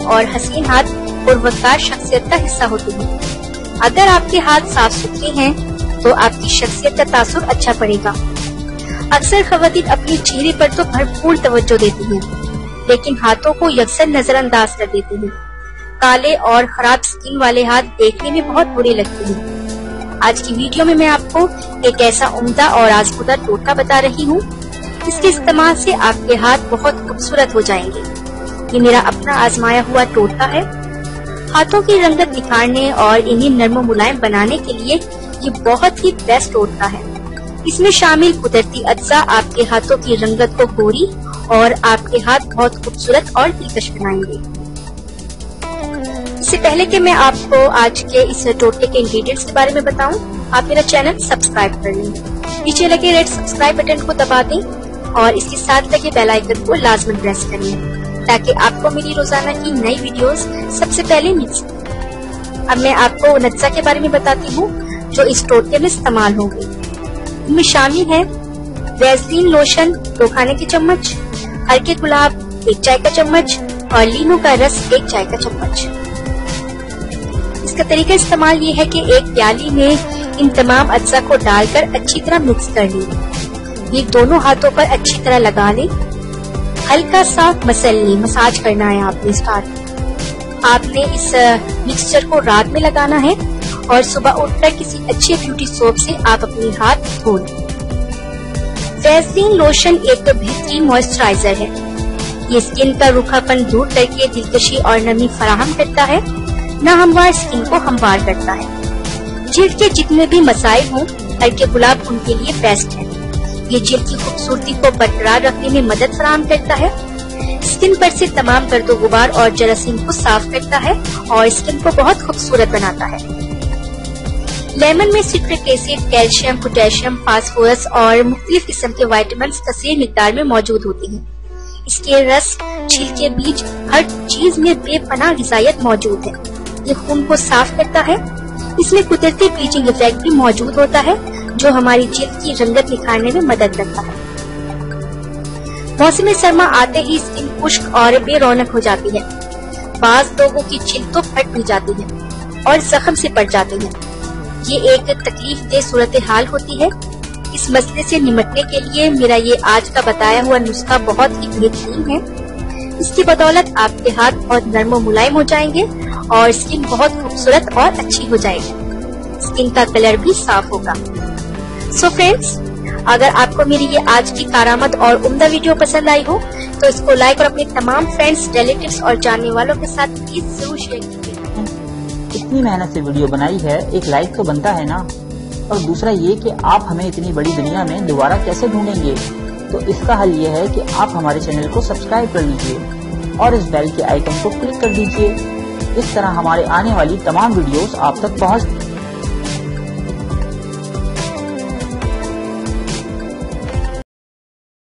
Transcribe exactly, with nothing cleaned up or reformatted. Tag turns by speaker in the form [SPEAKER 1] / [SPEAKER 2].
[SPEAKER 1] और हसीन हाथ और वक़ार शख्सियत का हिस्सा होते हैं। अगर आपके हाथ साफ सुथरे हैं तो आपकी शख्सियत का तासुर अच्छा पड़ेगा। अक्सर खवातीन अपने चेहरे पर तो भरपूर तवज्जो देती हैं, लेकिन हाथों को यकसर नजरअंदाज कर देती हैं। काले और खराब स्किन वाले हाथ देखने में बहुत बुरे लगते हैं। आज की वीडियो में मैं आपको एक ऐसा उम्दा और आजमुदा टोटका बता रही हूँ, इसके इस्तेमाल से आपके हाथ बहुत खूबसूरत हो जाएंगे। ये मेरा अपना आजमाया हुआ टोटका है। हाथों की रंगत निखारने और इन्हें नरम मुलायम बनाने के लिए ये बहुत ही बेस्ट टोटका है। इसमें शामिल कुदरती अज्जा आपके हाथों की रंगत को गोरी और आपके हाथ बहुत खूबसूरत और दिलकश बनाएंगे। इससे पहले कि मैं आपको आज के इस टोटके के इंग्रेडिएंट्स के बारे में बताऊं, आप मेरा चैनल सब्सक्राइब कर लें। नीचे लगे रेड सब्सक्राइब बटन को दबा दें और इसके साथ लगे बेल आइकन को लाजमन प्रेस कर लें, ताकि आपको मेरी रोजाना की नई वीडियोस सबसे पहले मिल सके। अब मैं आपको नज्जा के बारे में बताती हूँ जो इस टोटके में इस्तेमाल होंगे। इनमें शामिल है वैसलीन लोशन दो खाने के चम्मच, हल्के गुलाब एक चाय का चम्मच और लीमू का रस एक चाय का चम्मच। इसका तरीका इस्तेमाल ये है कि एक प्याली में इन तमाम अज्जा को डालकर अच्छी तरह मिक्स कर लें। ये दोनों हाथों पर अच्छी तरह लगा लें। हल्का सा मसल लें, मसाज करना है आपने स्टार्ट। आपने इस मिक्सचर को रात में लगाना है और सुबह उठकर किसी अच्छे ब्यूटी सोप से आप अपने हाथ धो लें। वैसलीन लोशन एक बेहतरीन मॉइस्चराइजर है। ये स्किन का रूखापन दूर करके दिलकशी और नमी फराहम करता है, न हमवार स्किन को हमवार करता है। जिल्द के जितने भी मसाइल हों, हल्के गुलाब उनके लिए बेस्ट है। ये जिल्द की खूबसूरती को बरकरार रखने में मदद फराहम करता है, स्किन पर से तमाम गर्दो गुबार और जरासीम को साफ करता है और स्किन को बहुत खूबसूरत बनाता है। लेमन में citric acid, calcium, potassium, phosphorus और मुख्तलिफ किस्म के विटामिन कसीर मिकदार में मौजूद होते हैं। इसके रस, छिलके, बीज, हर चीज में बेपनाह ग़िज़ायत मौजूद है। ये खून को साफ करता है। इसमें कुदरती ब्लीचिंग इफेक्ट भी मौजूद होता है जो हमारी जिल्द की रंगत निखारने में मदद करता है। मौसम सरमा आते ही स्किन खुश्क और बेरौनक हो जाती है। बाज लोगों की जिल्द तो फट भी जाती है और जख्म से पड़ जाते हैं। ये एक तकलीफ दे सूरत हाल होती है। इस मसले से निमटने के लिए मेरा ये आज का बताया हुआ नुस्खा बहुत ही बेहतरीन है। इसकी बदौलत आपके हाथ बहुत नरम और मुलायम हो जाएंगे और स्किन बहुत खूबसूरत और अच्छी हो जाएगी। स्किन का कलर भी साफ होगा। सो फ्रेंड्स, अगर आपको मेरी ये आज की कारामद और उम्दा वीडियो पसंद आई हो तो इसको लाइक और अपने तमाम फ्रेंड्स, रिलेटिव्स और जानने वालों के साथ प्लीज जरूर शेयर कीजिए।
[SPEAKER 2] इतनी मेहनत से वीडियो बनाई है, एक लाइक तो बनता है ना। और दूसरा ये कि आप हमें इतनी बड़ी दुनिया में दोबारा कैसे ढूंढेंगे, तो इसका हल ये है कि आप हमारे चैनल को सब्सक्राइब कर लीजिए और इस बेल के आइकन को क्लिक कर दीजिए। इस तरह हमारे आने वाली तमाम वीडियोस आप तक पहुंच